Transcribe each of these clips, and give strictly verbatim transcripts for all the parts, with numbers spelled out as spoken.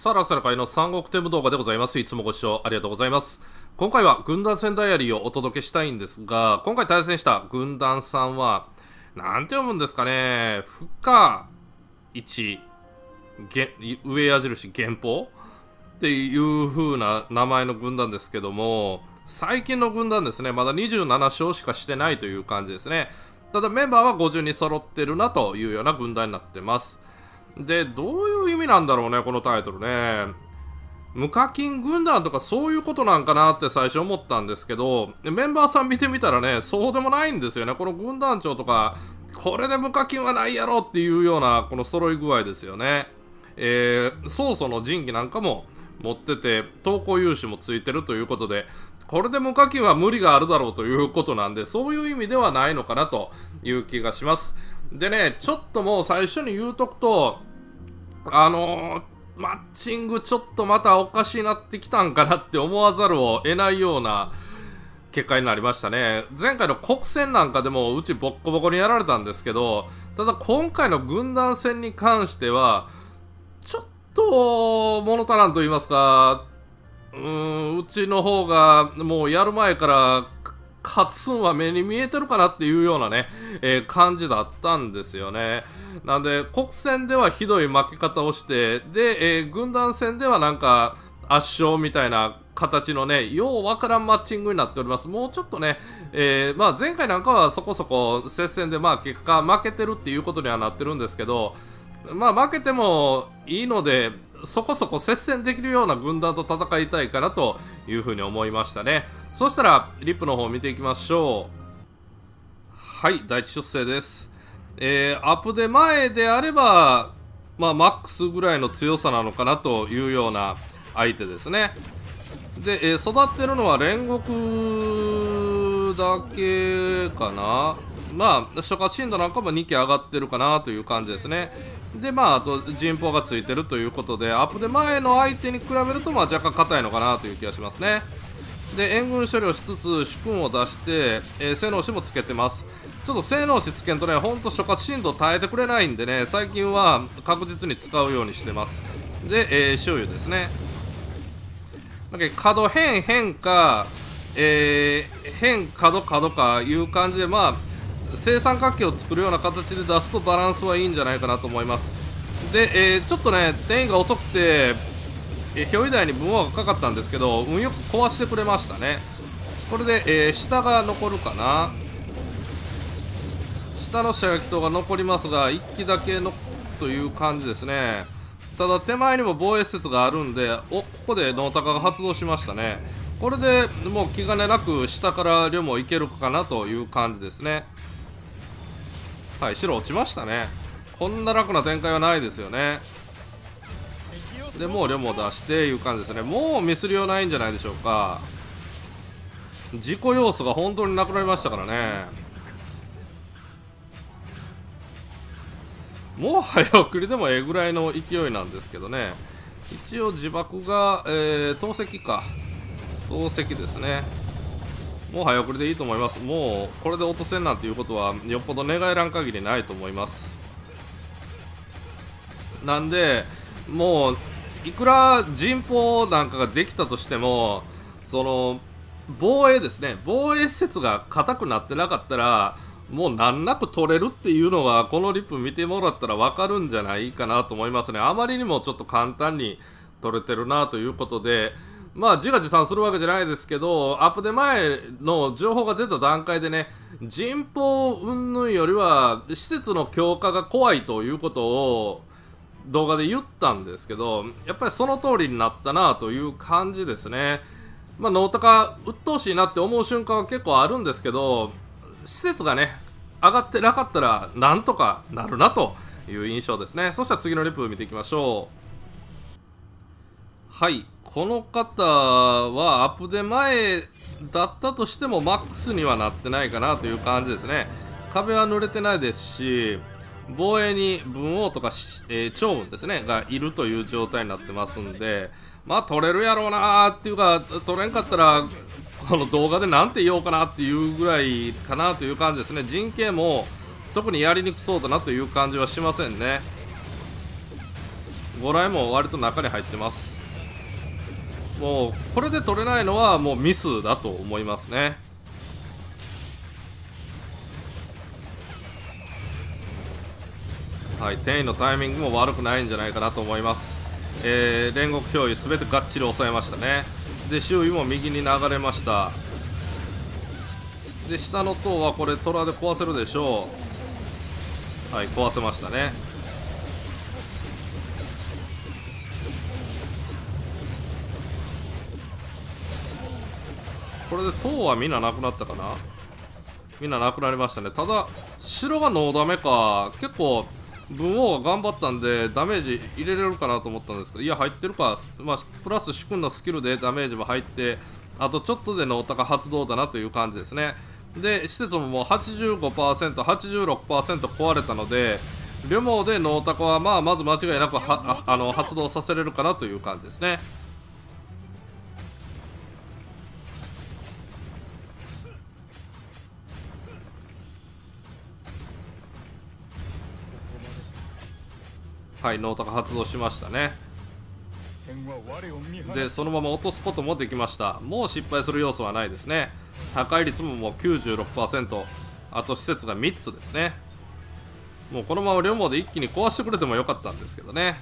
さらさら会の三国テム動画でございます。いつもご視聴ありがとうございます。今回は軍団戦ダイアリーをお届けしたいんですが、今回対戦した軍団さんは、なんて読むんですかね、負荷いち、上矢印減法っていう風な名前の軍団ですけども、最近の軍団ですね、まだにじゅうなな勝しかしてないという感じですね。ただメンバーはごじゅうに揃ってるなというような軍団になってます。で、どういう意味なんだろうね、このタイトルね。無課金軍団とかそういうことなんかなって最初思ったんですけど、メンバーさん見てみたらね、そうでもないんですよね。この軍団長とか、これで無課金はないやろっていうような、この揃い具合ですよね。えー、曹操の神器なんかも持ってて、投稿融資もついてるということで、これで無課金は無理があるだろうということなんで、そういう意味ではないのかなという気がします。でね、ちょっともう最初に言うとくと、あのー、マッチングちょっとまたおかしいなってきたんかなって思わざるを得ないような結果になりましたね。前回の国戦なんかでもうちボッコボコにやられたんですけど、ただ今回の軍団戦に関しては、ちょっと物足らんと言いますか、うーん、うちの方がもうやる前から勝つんは目に見えてるかなっていうようなね、えー、感じだったんですよね。なんで国戦ではひどい負け方をして、で、えー、軍団戦ではなんか圧勝みたいな形のね、ようわからんマッチングになっております。もうちょっとね、えー、まあ前回なんかはそこそこ接戦でまあ結果負けてるっていうことにはなってるんですけど、まあ負けてもいいので、そこそこ接戦できるような軍団と戦いたいかなというふうに思いましたね。そしたらリップの方を見ていきましょう。はい、第一出世です。えー、アップで前であれば、まあマックスぐらいの強さなのかなというような相手ですね。で、えー、育ってるのは煉獄だけかな。まあ初夏神道なんかもにき上がってるかなという感じですね。で、まああと人望がついてるということで、アップで前の相手に比べるとまあ若干硬いのかなという気がしますね。で、援軍処理をしつつ主君を出して、えー、性能士もつけてます。ちょっと性能士つけんとね、ほんと諸葛神道耐えてくれないんでね、最近は確実に使うようにしてます。で、えー、醤油ですね。なんか角変変か、えー、変角角かいう感じで、まあ正三角形を作るような形で出すとバランスはいいんじゃないかなと思います。で、えー、ちょっとね転移が遅くて、えー、表意台に分話がかかったんですけど、運よく壊してくれましたね。これで、えー、下が残るかな。下の射撃塔が残りますが、いっきだけのという感じですね。ただ手前にも防衛施設があるんで、お、ここでノータカが発動しましたね。これでもう気兼ねなく下から両もいけるかなという感じですね。はい、白落ちましたね。こんな楽な展開はないですよね。でもう両も出していう感じですね。もうミスりようないんじゃないでしょうか。自己要素が本当になくなりましたからね。もう早送りでもええぐらいの勢いなんですけどね。一応自爆が、えー、投石か。投石ですね。もう早送りでいいと思います。もうこれで落とせんなんていうことはよっぽど願えらん限りないと思います。なんでもういくら人望なんかができたとしても、その防衛ですね、防衛施設が硬くなってなかったらもう難なく取れるっていうのがこのリップ見てもらったら分かるんじゃないかなと思いますね。あまりにもちょっと簡単に取れてるなということで、まあ自画自賛するわけじゃないですけど、アップで前の情報が出た段階でね、人望云々よりは施設の強化が怖いということを動画で言ったんですけど、やっぱりその通りになったなという感じですね。まあノータカ鬱陶しいなって思う瞬間は結構あるんですけど、施設がね上がってなかったらなんとかなるなという印象ですね。そしたら次のリップ見ていきましょう。はい、この方はアップで前だったとしてもマックスにはなってないかなという感じですね。壁は濡れてないですし、防衛に文王とか、えー、趙軍ですねがいるという状態になってますんで、まあ取れるやろうなーっていうか、取れんかったらこの動画でなんて言おうかなっていうぐらいかなという感じですね。陣形も特にやりにくそうだなという感じはしませんね。 ご来も割と中に入ってます。もうこれで取れないのはもうミスだと思いますね。はい、転移のタイミングも悪くないんじゃないかなと思います。えー、煉獄憑依すべてがっちり抑えましたね。で周囲も右に流れました。で下の塔はこれ虎で壊せるでしょう。はい、壊せましたね。これで塔はみんななくなったかな。みんななくなりましたね。ただ白がノーダメか。結構文王が頑張ったんでダメージ入れれるかなと思ったんですけど、いや入ってるか。まあ、プラス主君のスキルでダメージも入って、あとちょっとでノータカ発動だなという感じですね。で施設ももう はちじゅうごパーセント、はちじゅうろくパーセント 壊れたので、リョモでノータカはまあまず間違いなくはあの発動させれるかなという感じですね。はい、ノータカ発動しましたね。でそのまま落とすこともできました。もう失敗する要素はないですね。破壊率ももう きゅうじゅうろくパーセント、 あと施設がみっつですね。もうこのまま両毛で一気に壊してくれてもよかったんですけどね。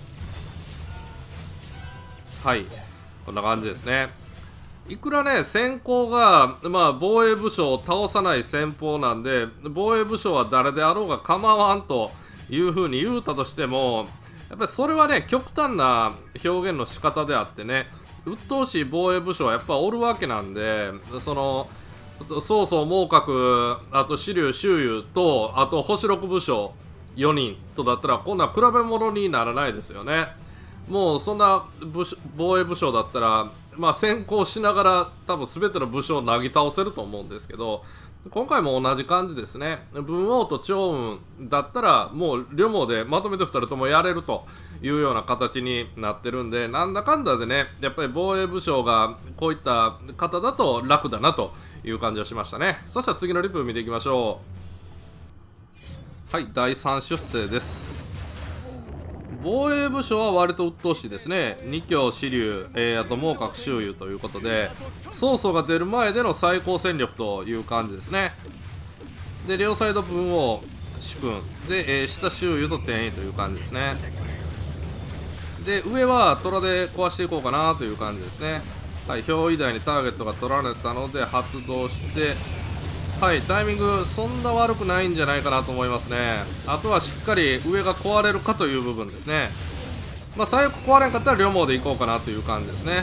はい、こんな感じですね。いくらね先行が、まあ、防衛武将を倒さない戦法なんで、防衛武将は誰であろうが構わんというふうに言うたとしても、やっぱりそれはね極端な表現の仕方であってね、鬱陶しい防衛武将はやっぱおるわけなんで、その曹操孟獲、あと紫龍周遊と、あと星六武将よにんとだったら今度は比べ物にならないですよね。もうそんな武防衛武将だったら、まあ、先行しながら多分全ての武将をなぎ倒せると思うんですけど、今回も同じ感じですね。文王と趙雲だったらもう両毛でまとめてふたりともやれるというような形になってるんで、なんだかんだでねやっぱり防衛武将がこういった方だと楽だなという感じがしましたね。そしたら次のリプ見ていきましょう。はい、だいさん出世です。防衛武将は割と鬱陶しいですね。二強紫龍、えー、あと孟獲周遊ということで、曹操が出る前での最高戦力という感じですね。で両サイド文王主君で、えー、下周遊と転移という感じですね。で上は虎で壊していこうかなという感じですね。はい、表以外にターゲットが取られたので発動して、はい、タイミングそんな悪くないんじゃないかなと思いますね。あとはしっかり上が壊れるかという部分ですね。まあ最悪壊れんかったら両毛でいこうかなという感じですね。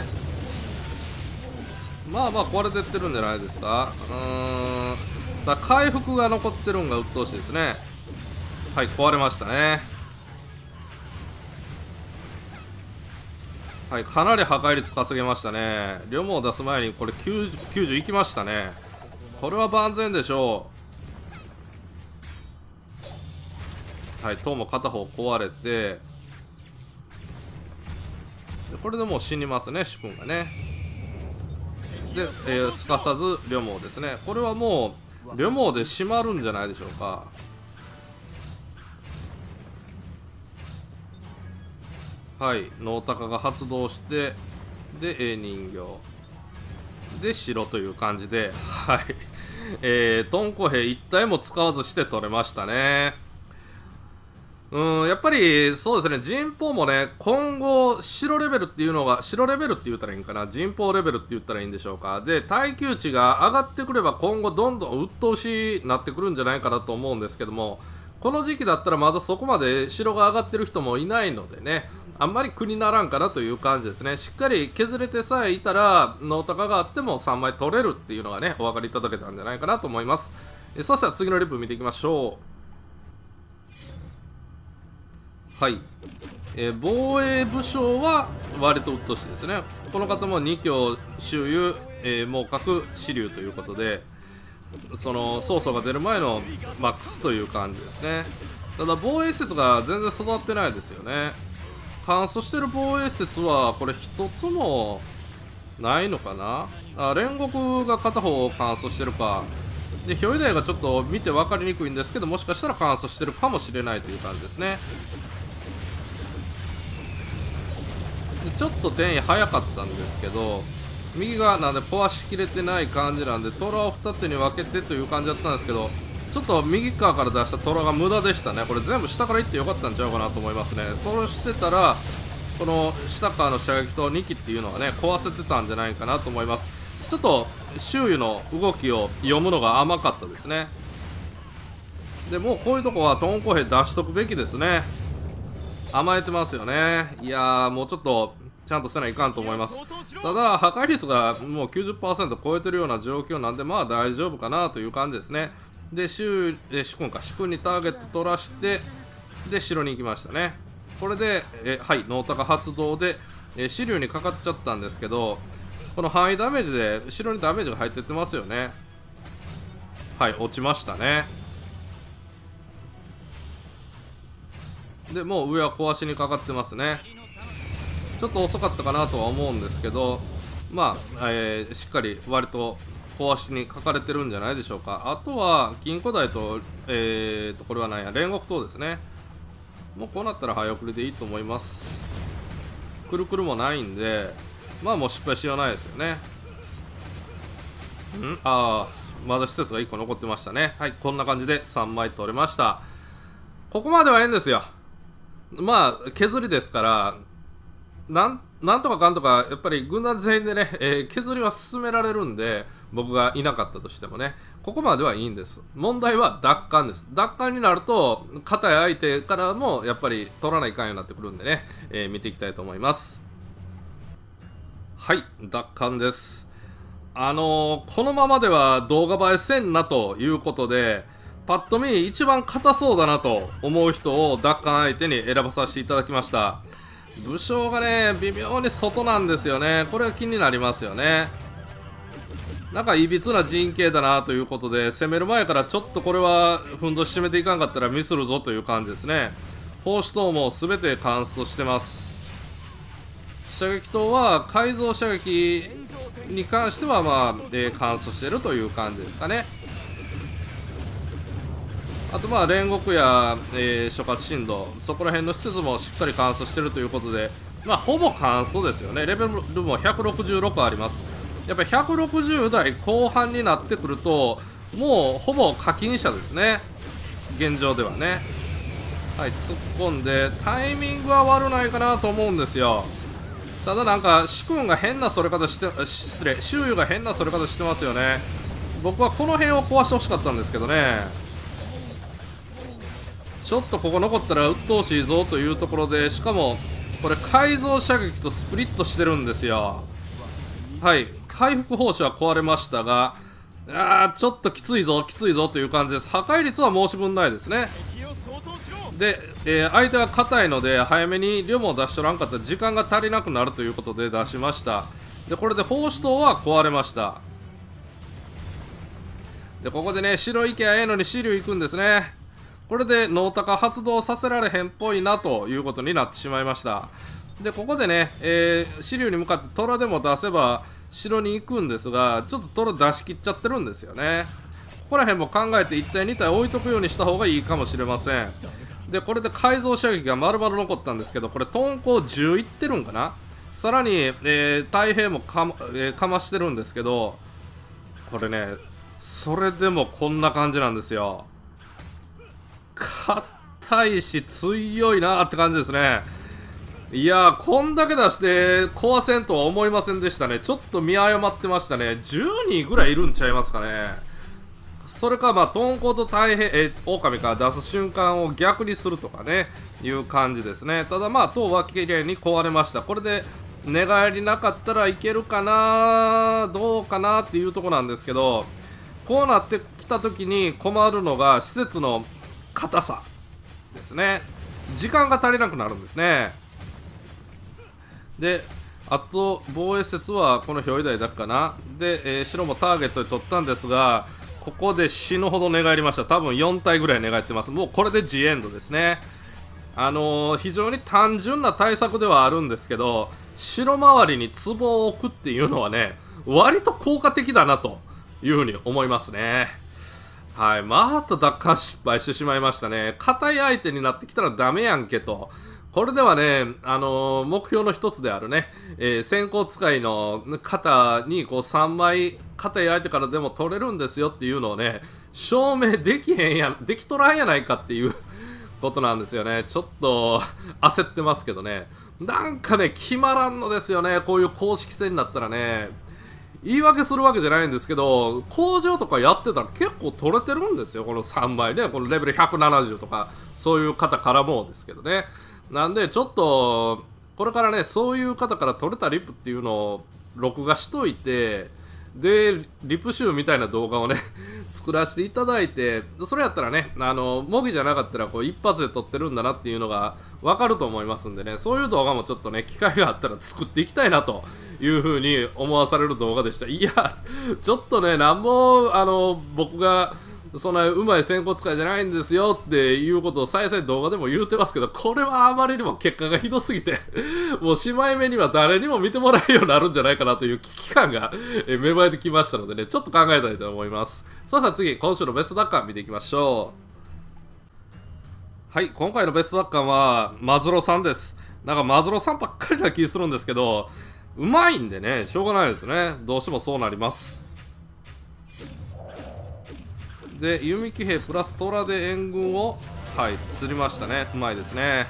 まあまあ壊れてってるんじゃないですか。うーん、だ回復が残ってるんが鬱陶しいですね。はい、壊れましたね。はい、かなり破壊率稼げましたね。両毛を出す前にこれきゅうじゅう、きゅうじゅういきましたね。これは万全でしょう。はい、塔も片方壊れて、これでもう死にますね主君がね。で、えー、すかさず両毛ですね。これはもう両毛で閉まるんじゃないでしょうか。はい、ノータカが発動して、で、えー、人形で白という感じで、はい、えー、トンコ兵一体も使わずして取れましたね。うん、やっぱりそうですね、人宝もね今後白レベルっていうのが、白レベルって言ったらいいんかな、人宝レベルって言ったらいいんでしょうか。で耐久値が上がってくれば今後どんどん鬱陶しになってくるんじゃないかなと思うんですけども、この時期だったらまだそこまで白が上がってる人もいないのでね、あんまり苦にならんかなという感じですね。しっかり削れてさえいたらノータカがあってもさんまい取れるっていうのがねお分かりいただけたんじゃないかなと思います。えそしたら次のリップ見ていきましょう。はい、えー、防衛武将は割と鬱陶しいですね。この方も二強周遊、えー、孟獲紫龍ということで、その曹操が出る前のマックスという感じですね。ただ防衛施設が全然育ってないですよね。乾燥してる防衛施設はこれ一つもないのかな。あ、煉獄が片方乾燥してるかで、表以外がちょっと見て分かりにくいんですけど、もしかしたら乾燥してるかもしれないという感じですね。 ちょっと転移早かったんですけど、右がなんで壊しきれてない感じなんで、トラを二手に分けてという感じだったんですけど、ちょっと右側から出したトラが無駄でしたね。これ全部下から行ってよかったんちゃうかなと思いますね。そうしてたらこの下からの射撃とにきっていうのはね壊せてたんじゃないかなと思います。ちょっと周囲の動きを読むのが甘かったですね。でもうこういうとこはトンコ兵出しとくべきですね。甘えてますよね。いやーもうちょっとちゃんとせないかんと思います。ただ破壊率がもう きゅうじゅっパーセント 超えてるような状況なんで、まあ大丈夫かなという感じですね。で周え主君か主君にターゲット取らしてで城に行きましたね。これでえはいノータカ発動でえ支流にかかっちゃったんですけど、この範囲ダメージで後ろにダメージが入ってってますよね。はい落ちましたね。でもう上は壊しにかかってますね。ちょっと遅かったかなとは思うんですけど、まあ、えー、しっかり割と壊しに書かれてるんじゃないでしょうか。あとは金庫台と、えーとこれは何や煉獄刀ですね。もうこうなったら早送りでいいと思います。くるくるもないんで、まあもう失敗しようないですよね。んああまだ施設がいっこ残ってましたね。はいこんな感じでさんまい取れました。ここまではええんですよ。まあ削りですからなんなんとかかんとかやっぱり軍団全員でね、えー、削りは進められるんで、僕がいなかったとしてもねここまではいいんです。問題は奪還です。奪還になると硬い相手からもやっぱり取らないかんようになってくるんでね、えー、見ていきたいと思います。はい奪還です。あのー、このままでは動画映えせんなということで、パッと見一番硬そうだなと思う人を奪還相手に選ばさせていただきました。武将がね微妙に外なんですよね。これが気になりますよね。なんかいびつな陣形だなということで、攻める前からちょっとこれはふんどし締めていかんかったらミスるぞという感じですね。砲手刀も全てカンストしてます。射撃刀は改造射撃に関してはまあ、えー、カンストしてるという感じですかね。あとまあ煉獄や、えー、諸葛神道そこら辺の施設もしっかりカンストしてるということで、まあほぼカンストですよね。レベルもひゃくろくじゅうろくあります。やっぱりひゃくろくじゅう代後半になってくるともうほぼ課金者ですね現状ではね。はい突っ込んでタイミングは悪ないかなと思うんですよ。ただなんか主君が変なそれ方して失礼周囲が変なそれ方してますよね。僕はこの辺を壊してほしかったんですけどね。ちょっとここ残ったら鬱陶しいぞというところで、しかもこれ改造射撃とスプリットしてるんですよ。はい回復砲手は壊れましたが、あーちょっときついぞきついぞという感じです。破壊率は申し分ないですね。で、えー、相手は硬いので早めに両も出しとらんかったら時間が足りなくなるということで出しました。でこれで砲手刀は壊れました。でここでね白行けばええのに支流行くんですね。これでノータカ発動させられへんっぽいなということになってしまいました。でここでね、えー、支流に向かって虎でも出せば城に行くんですが、ちょっと虎出し切っちゃってるんですよね。ここら辺も考えていち体に体置いとくようにした方がいいかもしれません。でこれで改造射撃が丸々残ったんですけど、これトンコじゅういってるんかな。さらに、えー、太平もかま、えー、かましてるんですけど、これねそれでもこんな感じなんですよ。硬いし強いなーって感じですね。いやーこんだけ出して壊せんとは思いませんでしたね。ちょっと見誤ってましたね。じゅうにんぐらいいるんちゃいますかね。それかまあトンコと太平え狼から出す瞬間を逆にするとかねいう感じですね。ただまあ塔はきれいに壊れました。これで寝返りなかったらいけるかなどうかなっていうとこなんですけど、こうなってきた時に困るのが施設の硬さですね。時間が足りなくなるんですね。であと防衛施設はこの表意台だかなで、えー、白もターゲットで取ったんですが、ここで死ぬほど寝返りました。多分よん体ぐらい寝返ってます。もうこれでジエンドですね。あのー、非常に単純な対策ではあるんですけど、城周りに壺を置くっていうのはね割と効果的だなというふうに思いますね。はいまた奪還失敗してしまいましたね。硬い相手になってきたらダメやんけと。 これではね、あのー目標の一つであるね、えー先行使いの方にこうさんまい硬い相手からでも取れるんですよっていうのをね、証明できへんやできとらんやないかっていうことなんですよね。ちょっと焦ってますけどね、なんかね決まらんのですよね。こういう公式戦になったらね、言い訳するわけじゃないんですけど、工場とかやってたら結構取れてるんですよ、このさんまいね。このレベルひゃくななじゅうとかそういう方からもですけどね。なんでちょっとこれからね、そういう方から取れたリップっていうのを録画しといて、でリップ集みたいな動画をね作らせていただいて、それやったらね、あの模擬じゃなかったらこう一発で撮ってるんだなっていうのが分かると思いますんでね、そういう動画もちょっとね機会があったら作っていきたいなという風に思わされる動画でした。いやちょっとね、なんもあの僕がそんなうまい先行使いじゃないんですよっていうことを再々動画でも言うてますけど、これはあまりにも結果がひどすぎてもうしまい目には誰にも見てもらえるようになるんじゃないかなという危機感がえ芽生えてきましたのでね、ちょっと考えたいと思います。さあさあ次、今週のベストダッカー見ていきましょう。はい、今回のベストダッカーはマズロさんです。なんかマズロさんばっかりな気するんですけど、うまいんでね、しょうがないですね。どうしてもそうなります。で、弓騎兵プラストラで援軍を、はい、釣りましたね。うまいですね。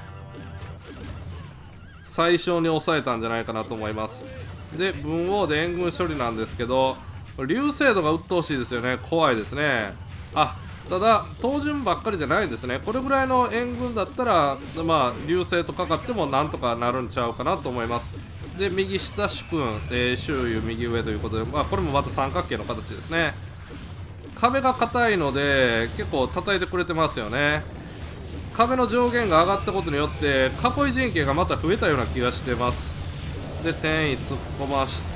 最小に抑えたんじゃないかなと思います。で、文王で援軍処理なんですけど、流星度が鬱陶しいですよね。怖いですね。あ、ただ、東順ばっかりじゃないんですね。これぐらいの援軍だったら、まあ、流星とかかってもなんとかなるんちゃうかなと思います。で、右下主君、えー、周囲右上ということで、まあ、これもまた三角形の形ですね。壁が硬いので結構叩いてくれてますよね。壁の上限が上がったことによって囲い陣形がまた増えたような気がしてます。で、転移突っ込まして、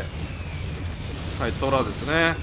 はい、虎ですね。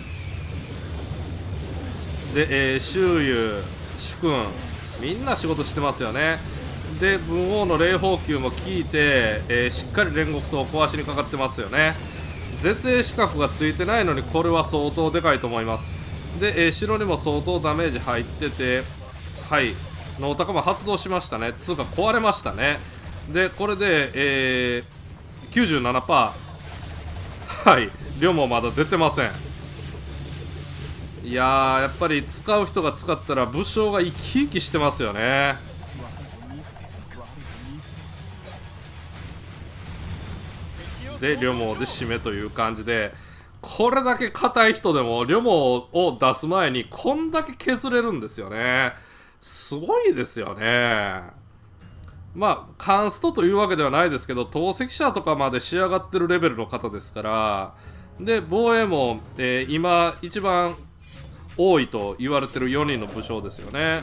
で、えー、周遊主君みんな仕事してますよね。で、文王の霊宝球も効いて、えー、しっかり煉獄刀を壊しにかかってますよね。絶縁資格がついてないのにこれは相当でかいと思います。で、えー、城にも相当ダメージ入ってて、はい、ノータカも発動しましたね。つうか壊れましたね。で、これで、えー、きゅうじゅうななパーセント はい、量もまだ出てません。いやー、やっぱり使う人が使ったら武将が生き生きしてますよね。で、両毛で締めという感じで、これだけ硬い人でも両毛を出す前にこんだけ削れるんですよね。すごいですよね。まあカンストというわけではないですけど、投石者とかまで仕上がってるレベルの方ですから。で、防衛も、えー、今一番多いと言われてるよにんの武将ですよね。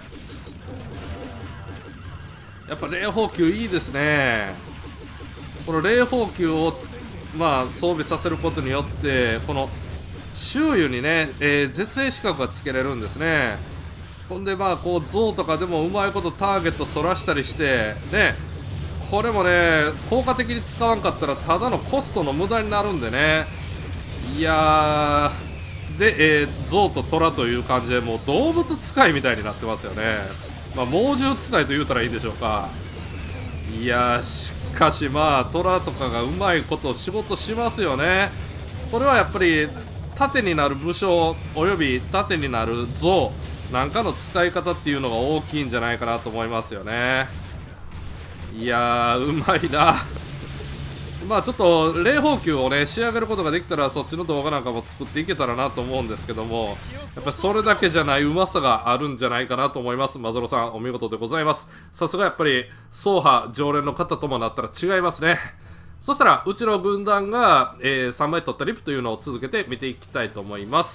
やっぱ霊宝球いいですね。この霊宝球をつまあ、装備させることによってこの周囲にね、えー、絶縁資格がつけれるんですね。ほんでまあこう象とかでもうまいことターゲットそらしたりしてね、これもね効果的に使わんかったらただのコストの無駄になるんでね。いやーで、えー、象と虎という感じでもう動物使いみたいになってますよね。まあ猛獣使いと言うたらいいでしょうか。いやーしかしまあ虎とかがうまいこと仕事しますよね。これはやっぱり盾になる武将および盾になる像なんかの使い方っていうのが大きいんじゃないかなと思いますよね。いやーうまいなまあちょっと霊宝球をね仕上げることができたらそっちの動画なんかも作っていけたらなと思うんですけども、やっぱりそれだけじゃないうまさがあるんじゃないかなと思います。マゾロさんお見事でございます。さすがやっぱり走破常連の方ともなったら違いますね。そしたらうちの軍団が、えー、さんまい取ったリップというのを続けて見ていきたいと思います。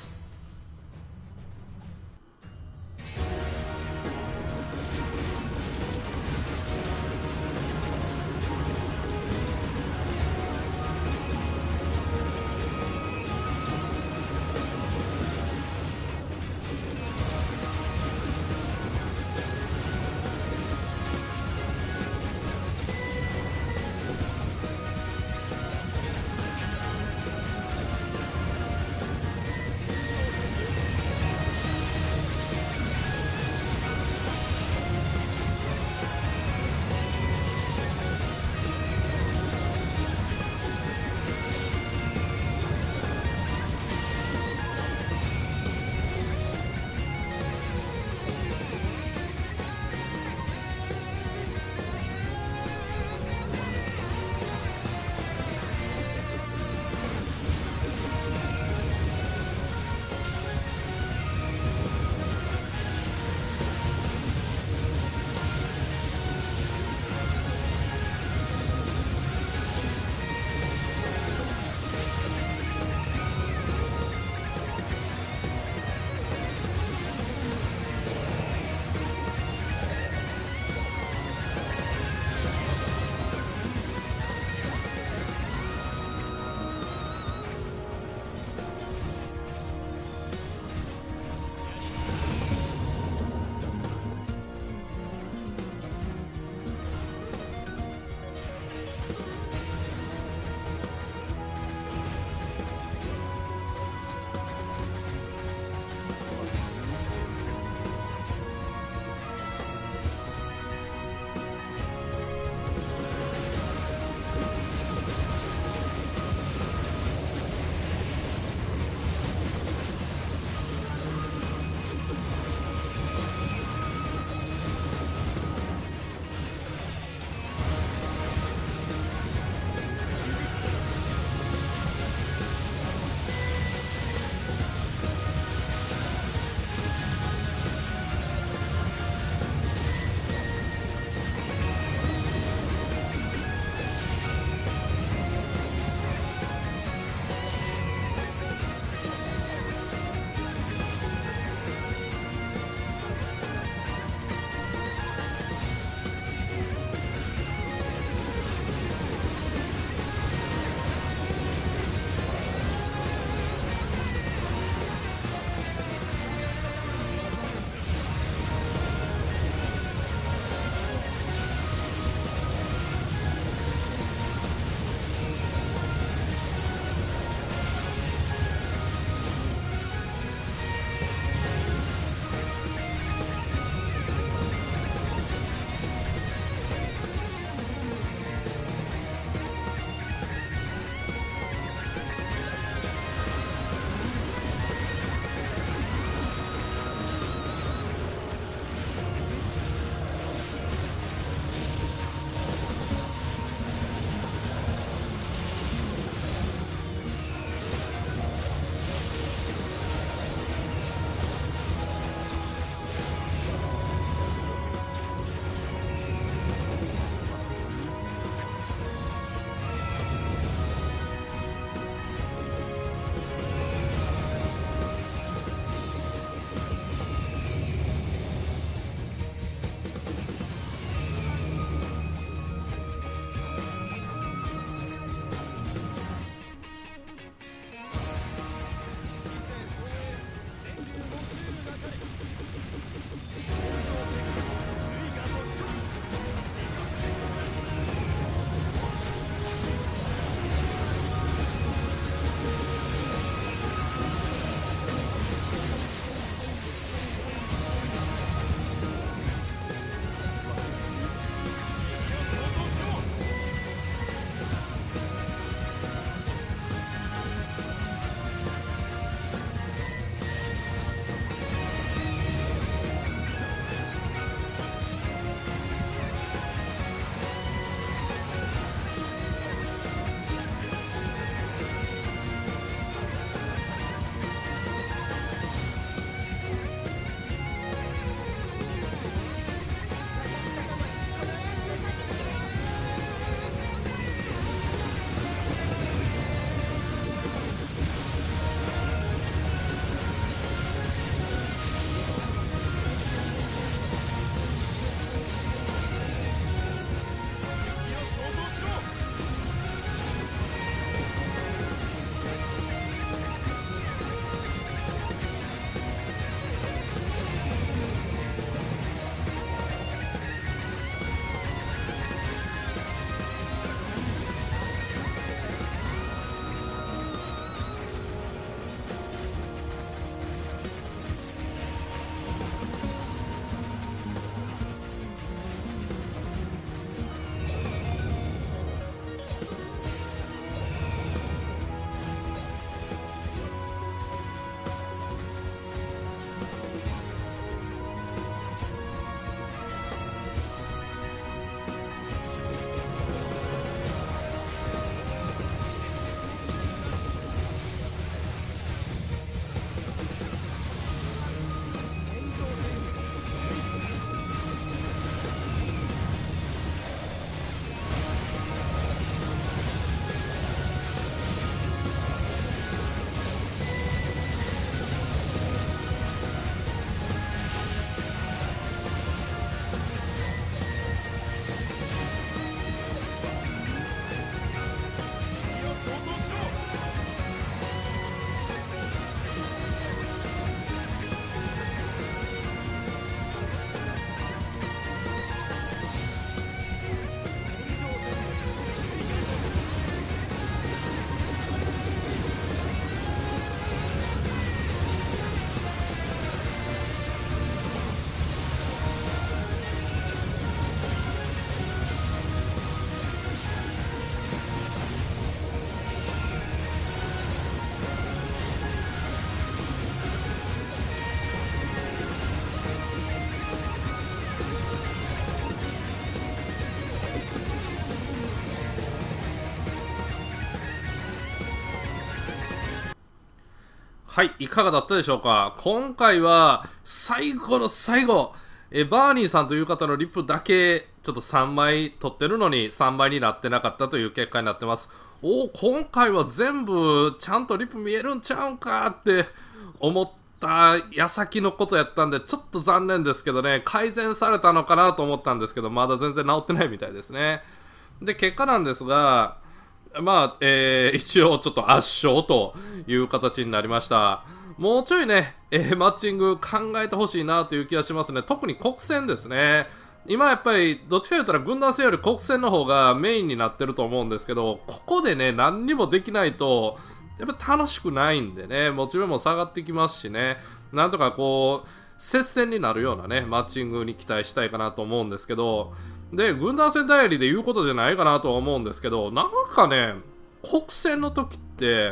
はい、いかがだったでしょうか。今回は最後の最後、えバーニーさんという方のリップだけちょっとさんまい取ってるのにさんばいになってなかったという結果になってます。おお、今回は全部ちゃんとリップ見えるんちゃうんかって思った矢先のことやったんで、ちょっと残念ですけどね、改善されたのかなと思ったんですけど、まだ全然治ってないみたいですね。で、結果なんですが、まあ、えー、一応ちょっと圧勝という形になりました。もうちょいね、えー、マッチング考えてほしいなという気がしますね。特に国戦ですね。今やっぱりどっちか言ったら軍団戦より国戦の方がメインになってると思うんですけど、ここでね、何にもできないと、やっぱ楽しくないんでね、モチベも下がってきますしね、なんとかこう、接戦になるようなね、マッチングに期待したいかなと思うんですけど、で、軍団戦代理で言うことじゃないかなとは思うんですけど、なんかね、国戦の時って、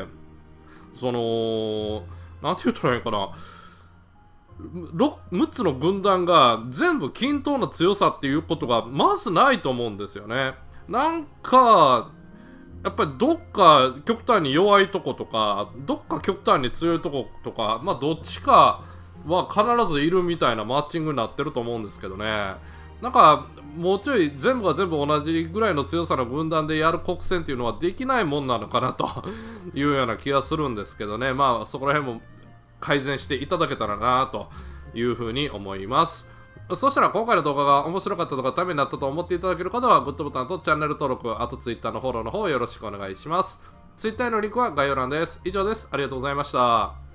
その、なんて言ったらいいかな、むっつの軍団が全部均等な強さっていうことがまずないと思うんですよね。なんか、やっぱりどっか極端に弱いとことか、どっか極端に強いとことか、まあどっちかは必ずいるみたいなマッチングになってると思うんですけどね。なんか、もうちょい全部が全部同じぐらいの強さの軍団でやる国戦っていうのはできないもんなのかなというような気がするんですけどね。まあそこら辺も改善していただけたらなというふうに思います。そしたら今回の動画が面白かったとかためになったと思っていただける方はグッドボタンとチャンネル登録、あと Twitter のフォローの方よろしくお願いします。Twitter のリンクは概要欄です。以上です。ありがとうございました。